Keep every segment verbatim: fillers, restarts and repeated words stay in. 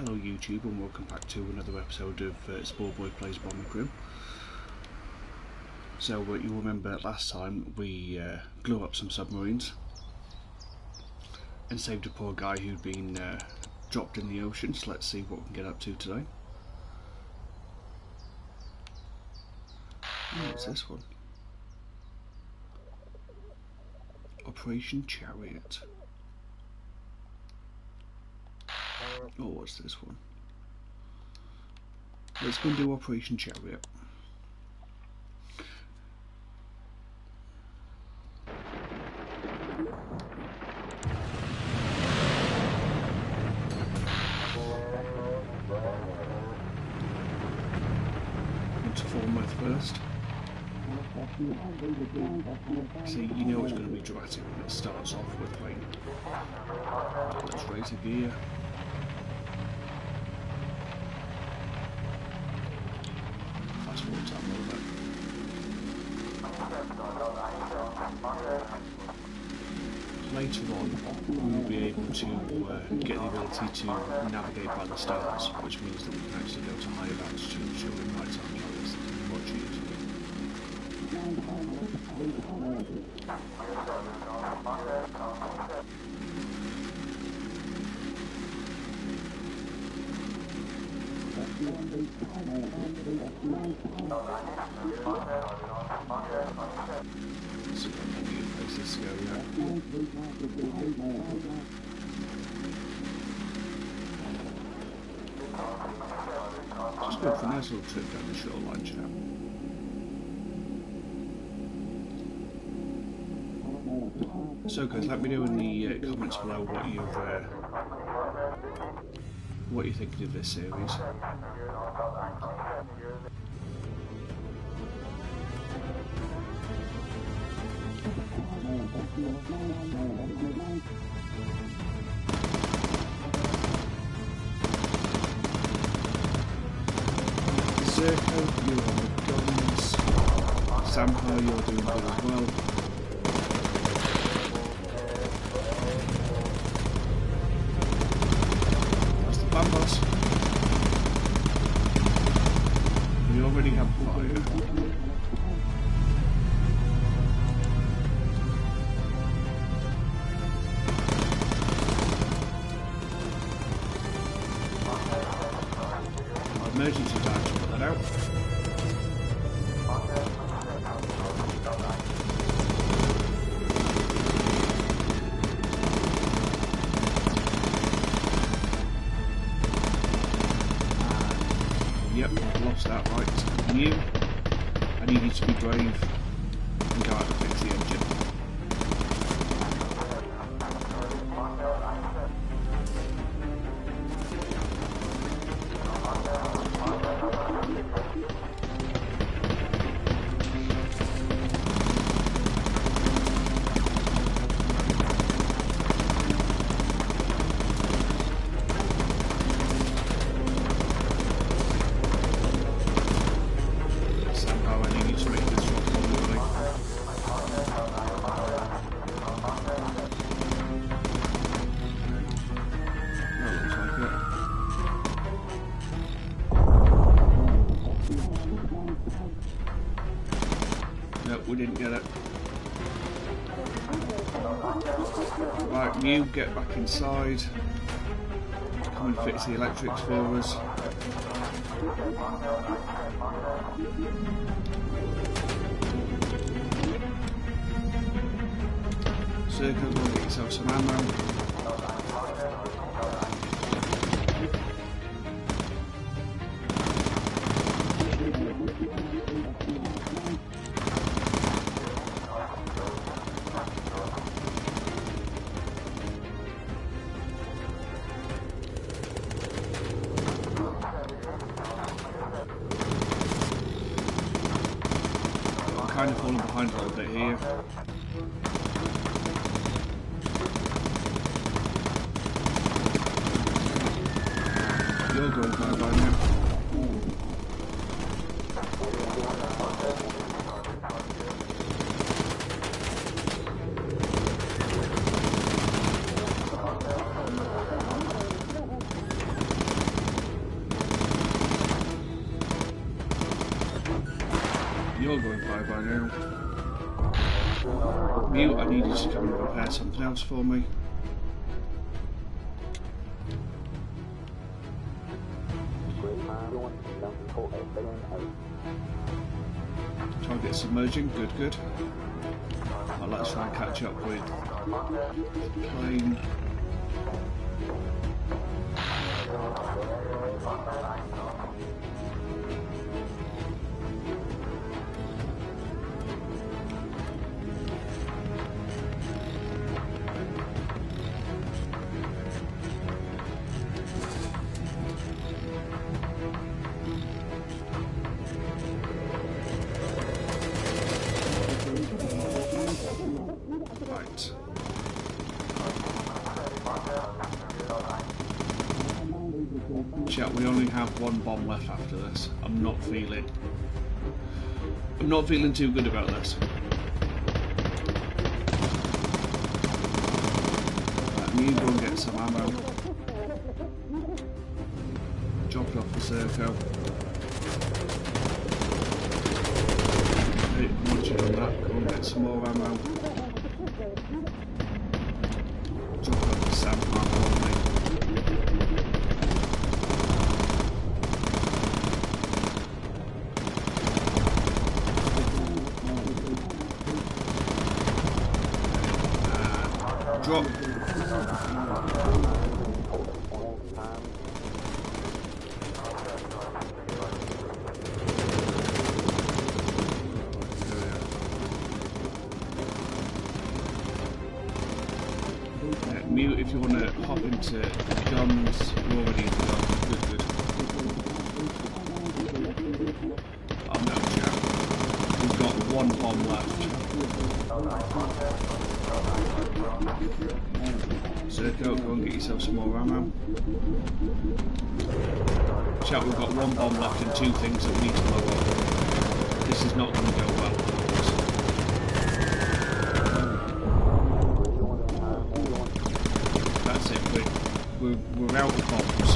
Hello YouTube, and welcome back to another episode of uh, Sport Boy Plays Bomber Crew. So uh, you remember last time we uh, blew up some submarines and saved a poor guy who'd been uh, dropped in the ocean, so let's see what we can get up to today. Oh, what's this one? Operation Chariot. Oh, what's this one? Let's go and do Operation Chariot. Into foremost first. See, you know it's going to be dramatic when it starts off with rain. Let's raise a gear. Fast forward time a little bit. Later on, we will be able to uh, get the ability to navigate by the stars, which means that we can actually go to higher altitudes during night time like this. Much easier. So got plenty of places to go now. Just go for a nice little trip down the shoreline, chap. So guys, let me know in the uh, comments below what you've uh, what you're thinking of this series. Zerko, you're on the guns. Sampo, you're doing good as well. That's the plan, boss. We already have fire. Emergency badge, put that out. Yep, lost that right. And you, I need you to be brave and go out and fix the engine. We didn't get it. Right, you get back inside. Come and fix the electrics for us. Circle, go and get yourself some ammo. Kind of falling behind a little bit here. You're going bye bye now. now. Mute, I need you to come and prepare something else for me. Target submerging, good, good. I'd like to try and catch up with the plane. Chat, we only have one bomb left after this. I'm not feeling... I'm not feeling too good about this. Let me go and get some ammo. Drop it off the Serco. Hey, once you've done that, go and get some more ammo. Drop it off the Sandmark for me. Drop. Uh, mute if you want to hop into guns. You're already in the guns. Good, good. Oh no, Jack. We've got one bomb left. Serco, go and get yourself some more ammo. Chat, we've got one bomb left and two things that we need to blow up. This is not going to go well. That's it, we're, we're, we're out of bombs.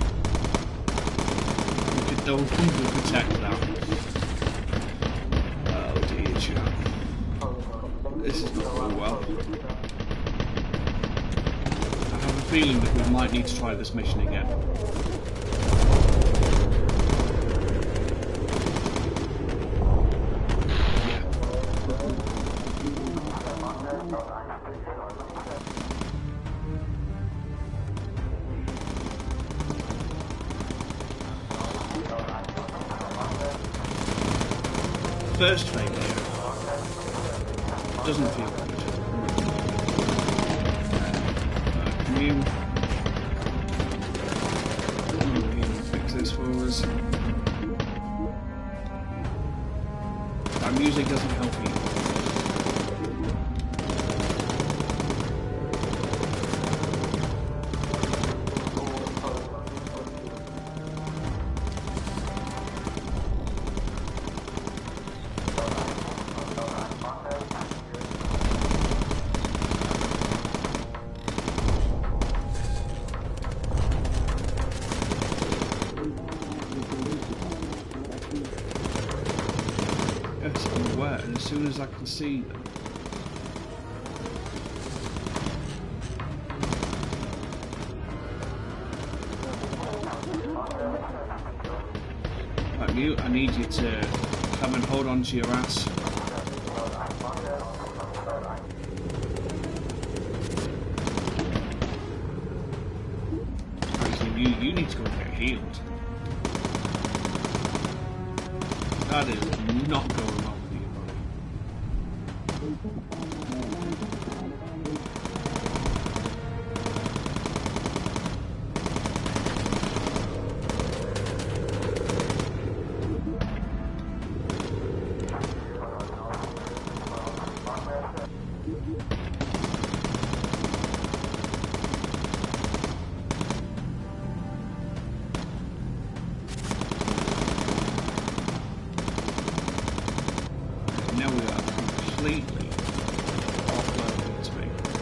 We could no longer protect that. Oh dear, chat. This is not going well. I have a feeling that we might need to try this mission again. First failure doesn't feel good. Uh, can you, can you fix this for us? Our music doesn't help you. And as soon as I can see them, right, you, I need you to come and hold on to your ass. Actually, you, you need to go and get healed. That is not going well. Now we are completely off where we need to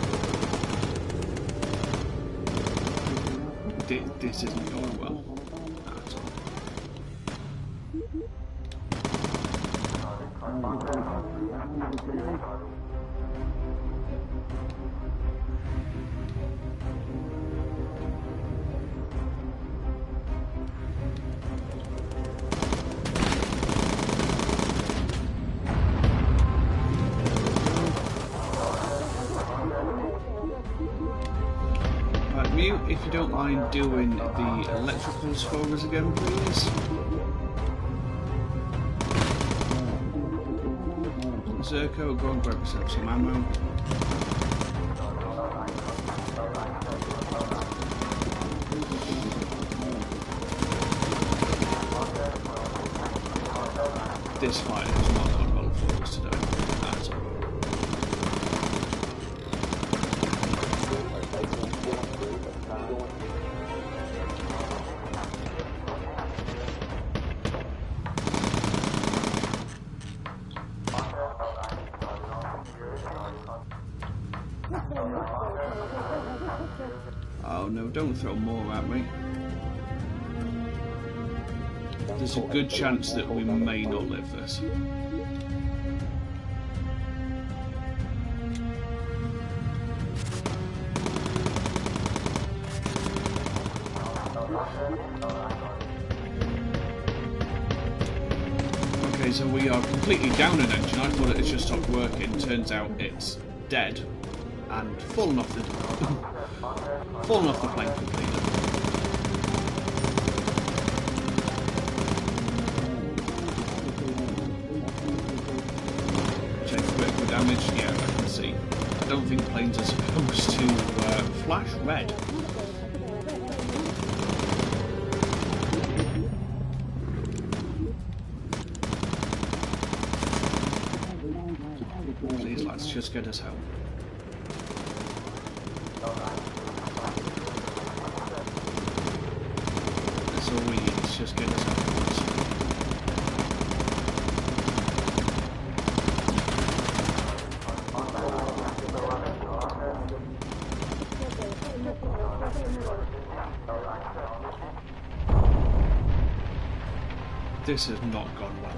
be. This isn't going well at all. Mute, if you don't mind doing the electricals for us again, please. Zerko, go and grab yourself some ammo. This fight has not gone well for us today at all. Oh no, don't throw more at me. There's a good chance that we may not live this. Okay, so we are completely down an engine. I thought it had just stopped working. Turns out it's dead and fallen off the fallen off the plane completely. Check critical damage. Yeah, I can see. I don't think planes are supposed to uh, flash red. Please, lads, just get us home. That's all we need, is just get us home. This has not gone well.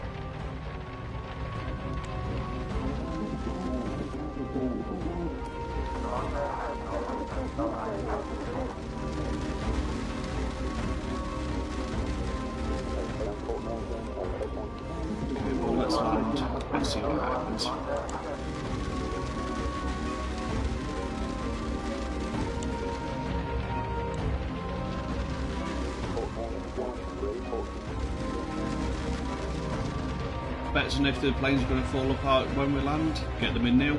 Okay, well, let's land and see what happens. Better than if the planes are going to fall apart when we land. Get them in now.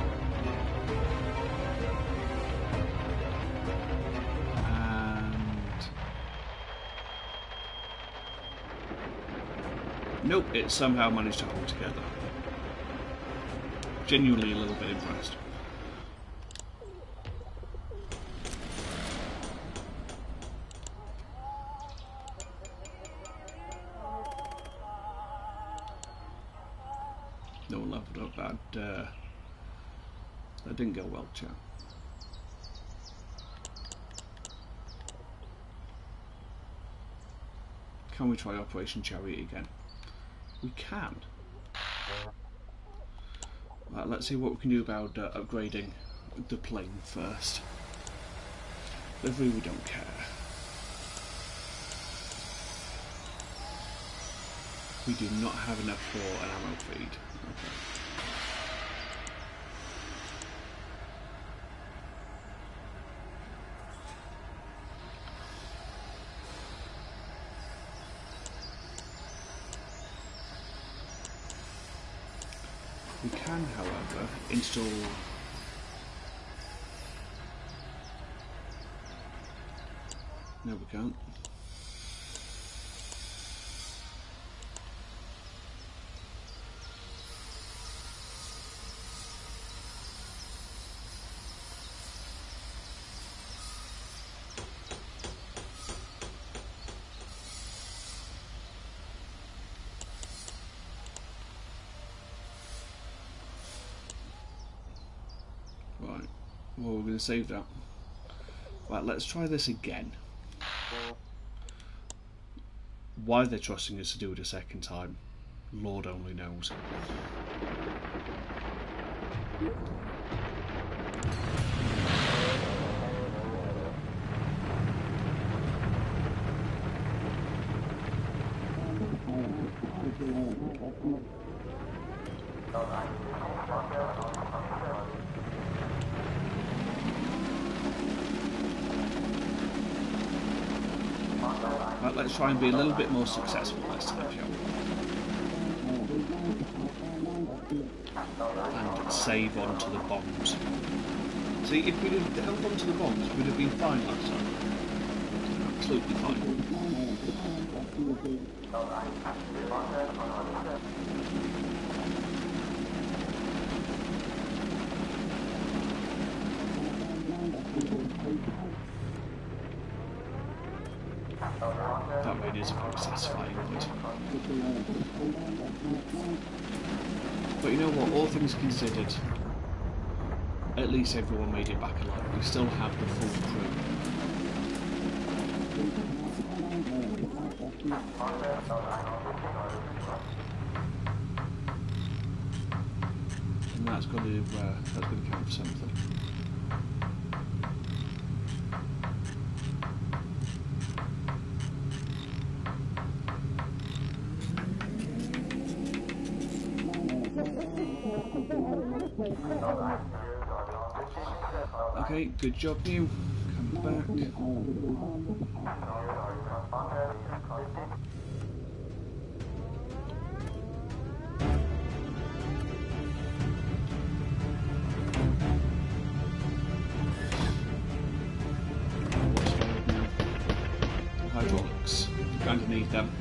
Nope, it somehow managed to hold together. Genuinely a little bit impressed. No one leveled up. That, uh, that didn't go well, chat. Can we try Operation Chariot again? We can. Right, let's see what we can do about uh, upgrading the plane first. Livery, we don't care. We do not have enough for an ammo feed. Okay. We can, however, install no we can't. Right, well, we're going to save that. Right, let's try this again. Why they're trusting us to do it a second time, Lord only knows. Right, let's try and be a little bit more successful this time, shall we? And save onto the bombs. See, if we'd have held onto the bombs, we'd have been fine last time. Absolutely fine. That really is a very satisfying point. But you know what, all things considered, at least everyone made it back alive. We still have the full crew. And that's got to, uh, that's got to count for something. Okay, good job, New. Come back. Hydraulics. You're going to need them.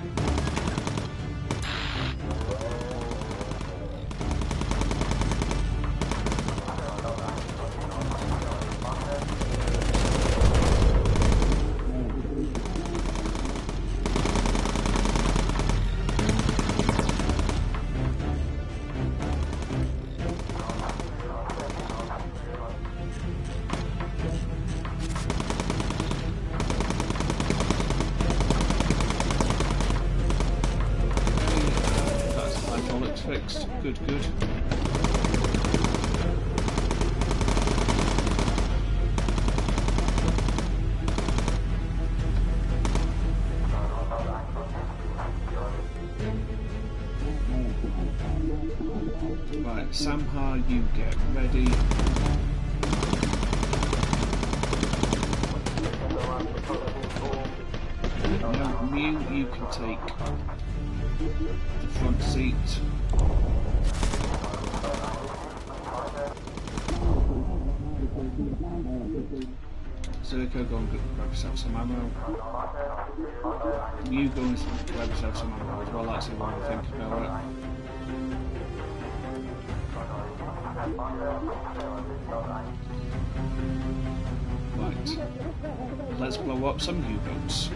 Fixed. Good, good. Right, Samha, you get ready. Now, Mew, you can take the front seat. Zerko, go and grab yourself some ammo. You go and grab yourself some ammo as well, actually, while I think about it. Right. Let's blow up some U-boats.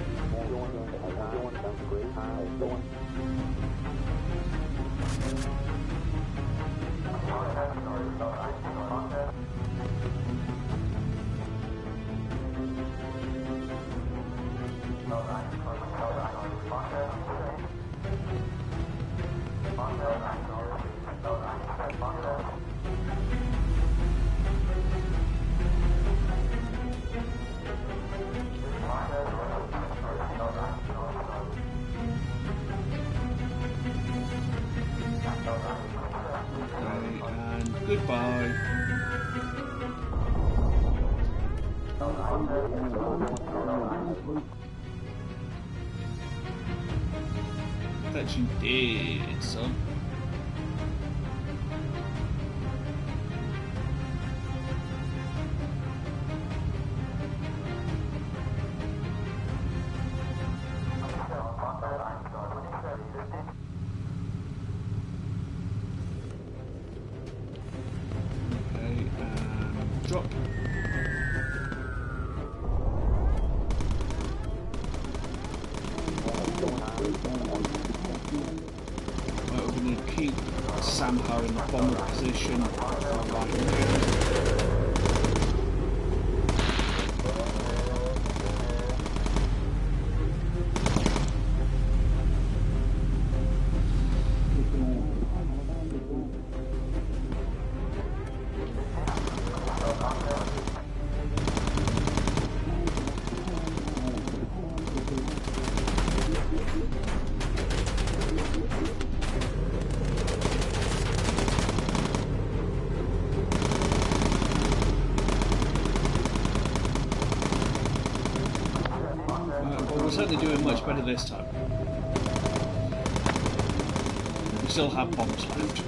Goodbye. Bet you did, son. Drop. Right, we're going to keep Samha in the bomber position. We're certainly doing much better this time. We still have bombs left.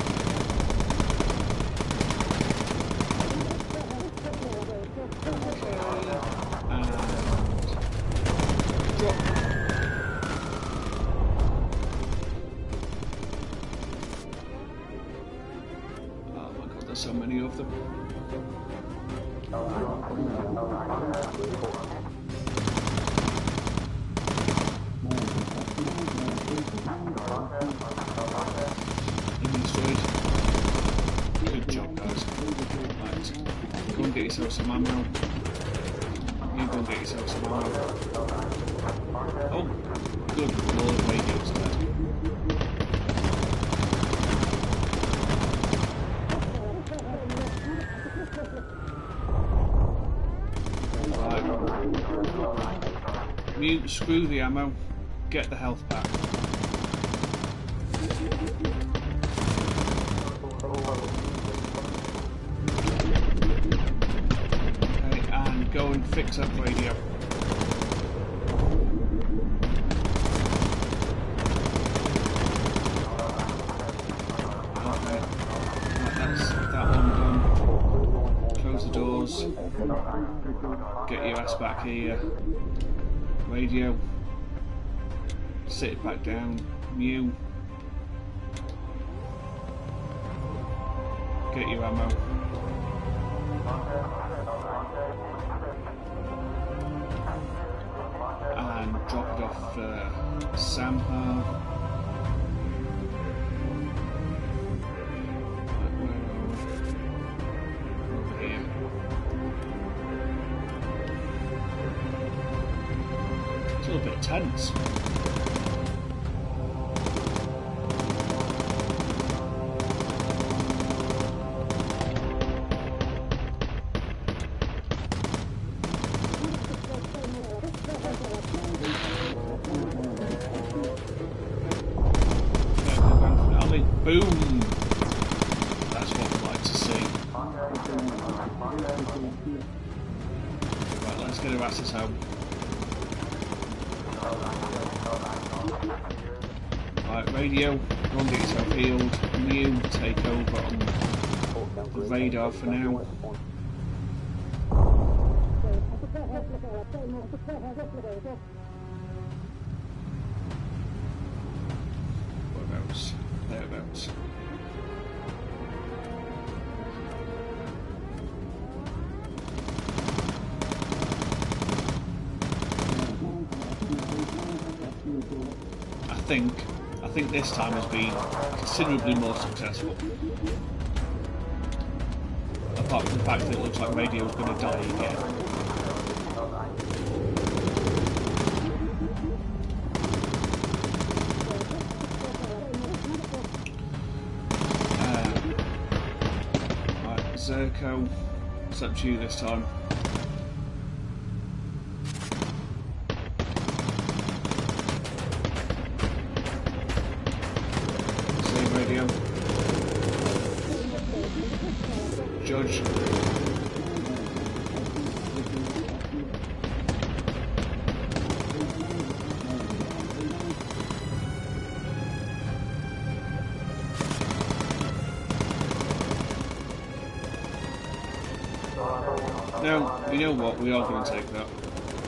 So many of them. Destroyed. Good job, guys. Right. Go and get yourself some ammo. You go and get yourself some ammo. Oh, good lord, radio's dead. Mute, screw the ammo, get the health back. Okay, and go and fix up radio. Okay, right, that's that one done. Close the doors. Get your ass back here. Radio, sit it back down, Mew, get your ammo, and drop it off uh, Samha. Over here. It's a little bit tense. Boom! That's what we like to see. Right, let's get our asses home. Right, radio, go and get yourself healed. Mew, take over on the radar for now. Whereabouts? Thereabouts. I think, I think this time has been considerably more successful. Apart from the fact that it looks like radio's going to die again. Uh, right, Zerko, it's up to you this time. Radio. Judge. Now, you know what? We are going to take that.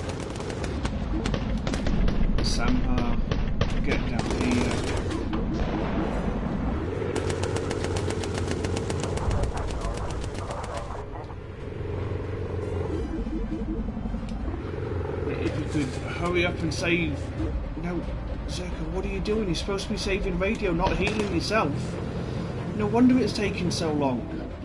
Samha, get down here. Hurry up and save. No, Zerko, what are you doing? You're supposed to be saving radio, not healing yourself. No wonder it's taking so long.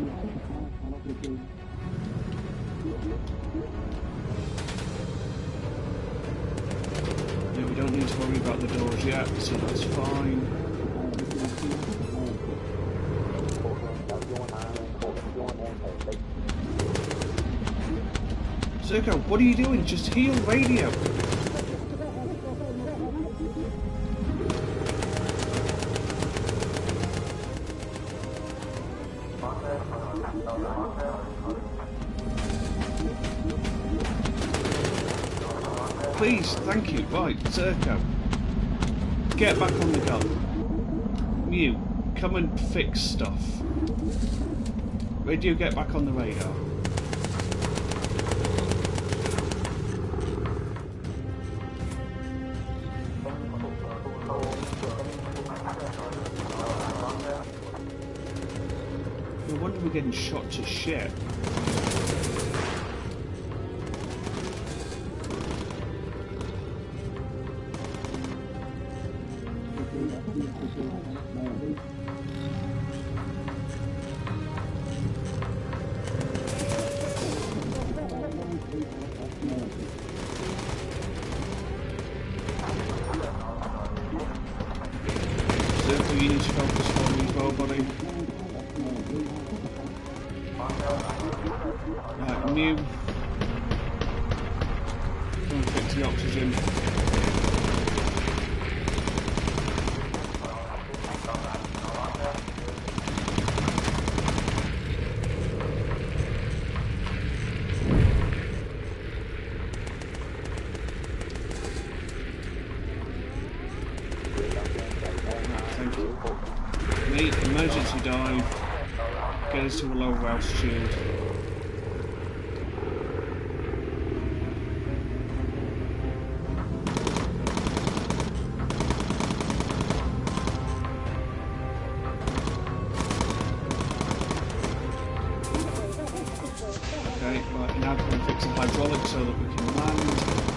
Yeah, we don't need to worry about the doors yet, so that's fine. Zerko, what are you doing? Just heal radio. Please, thank you. Right, Zerko. Get back on the gun. Mew, come and fix stuff. Radio, get back on the radar. No wonder we're getting shot to shit. Zerko, you need to focus for me as well, buddy. Right, Mew. Go and fix the oxygen. Thank you. Mate, emergency dive. Get us to a lower altitude. Okay, right, now go and fix the hydraulics so that we can land.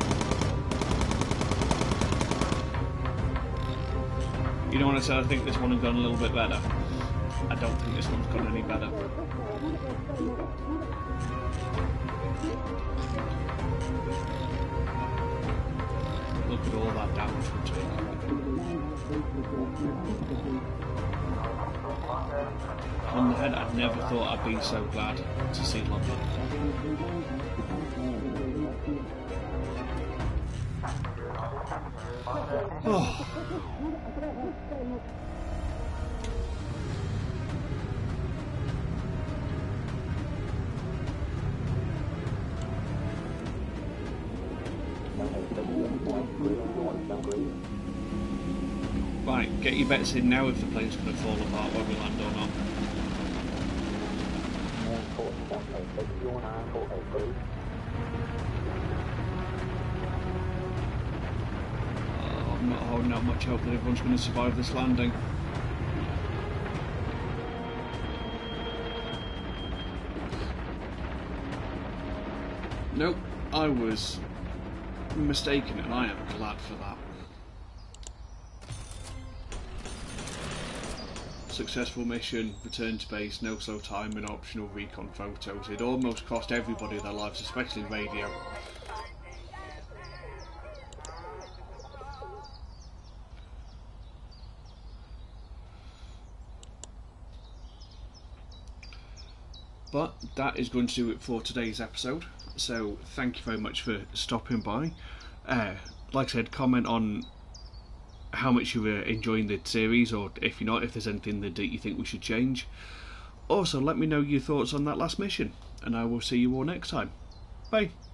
You know what I said, I think this one has gone a little bit better. I don't think this one's gone any better. Look at all that damage we're taking. On the head, I'd never thought I'd be so glad to see London. Oh. Right, get your bets in now if the plane's going to fall apart when we land or not. Oh, I'm not holding out much hope that everyone's going to survive this landing. Nope, I was mistaken and I am glad for that. Successful mission, return to base, no slow time and optional recon photos. It almost cost everybody their lives, especially radio. But that is going to do it for today's episode. So thank you very much for stopping by. Uh, like I said, comment on how much you were enjoying the series, or if you're not, if there's anything that you think we should change. Also, let me know your thoughts on that last mission, and I will see you all next time. Bye.